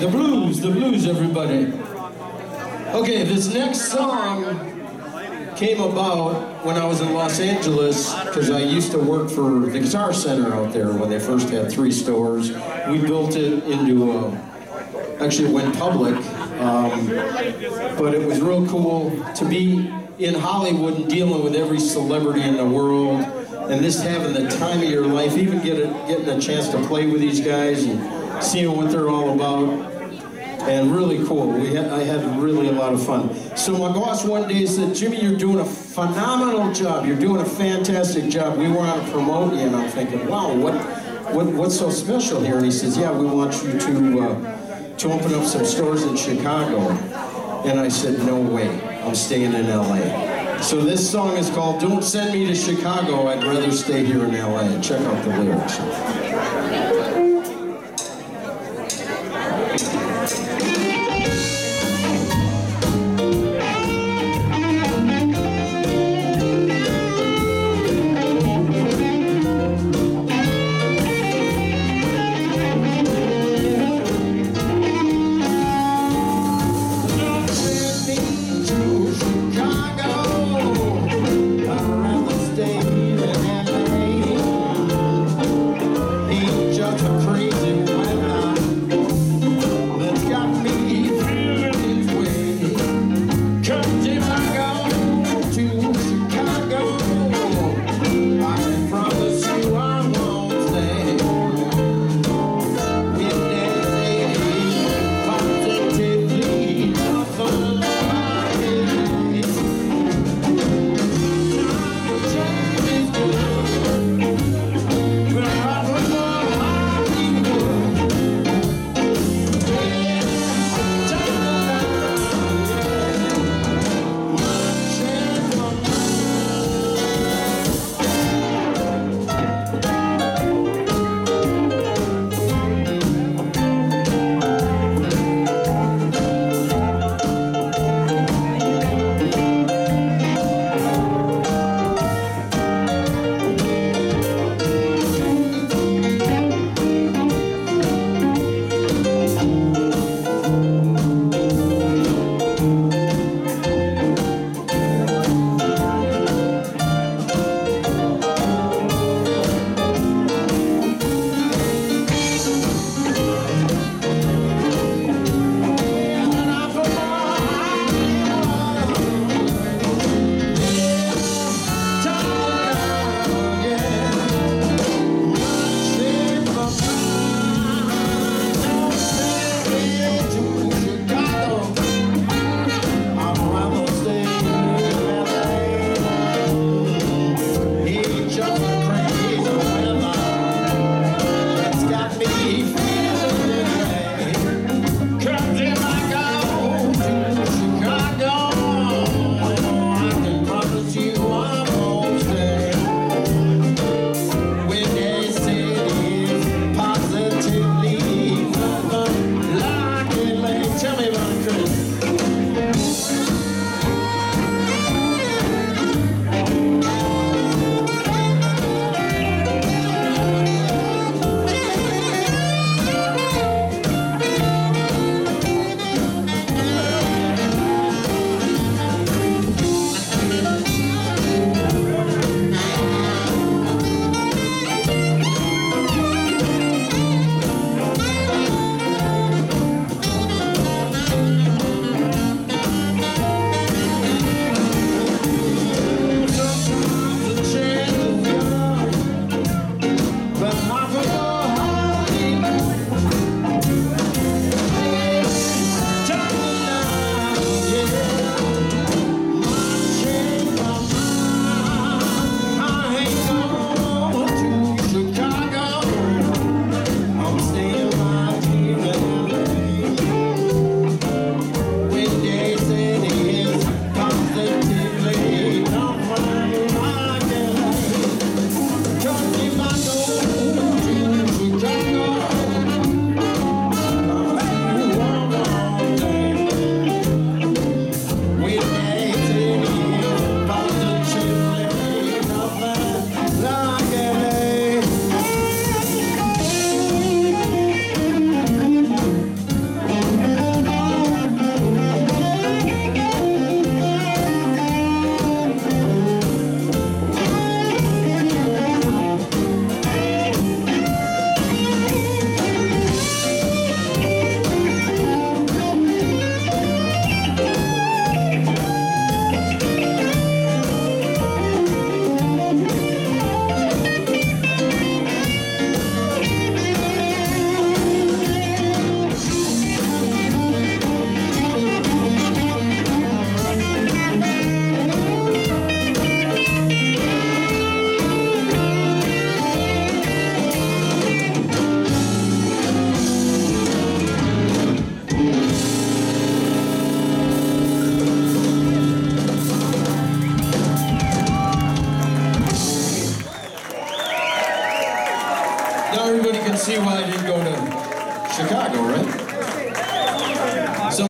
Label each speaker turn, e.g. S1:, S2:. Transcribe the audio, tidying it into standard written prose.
S1: The blues, everybody. Okay, this next song came about when I was in Los Angeles, because I used to work for the Guitar Center out there when they first had 3 stores. We built it into actually it went public, but it was real cool to be in Hollywood and dealing with every celebrity in the world, and this having the time of your life, even getting a chance to play with these guys and seeing what they're all about. And really cool. I had really a lot of fun. So my boss one day said, "Jimmy, you're doing a phenomenal job. You're doing a fantastic job. We want to promote you." And I'm thinking, wow, what's so special here? And he says, "Yeah, we want you to open up some stores in Chicago." And I said, "No way. I'm staying in LA." So this song is called "Don't Send Me to Chicago. I'd Rather Stay Here in LA." Check out the lyrics.